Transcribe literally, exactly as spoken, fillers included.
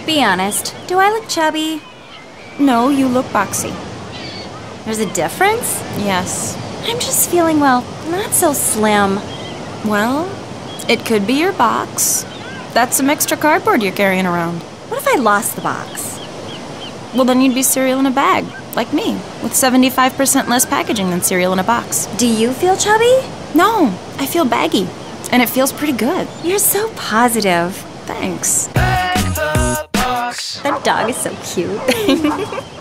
Be honest, do I look chubby? No, you look boxy. There's a difference? Yes. I'm just feeling, well, not so slim. Well, it could be your box. That's some extra cardboard you're carrying around. What if I lost the box? Well, then you'd be cereal in a bag, like me, with seventy-five percent less packaging than cereal in a box. Do you feel chubby? No, I feel baggy, and it feels pretty good. You're so positive. Thanks. That dog is so cute.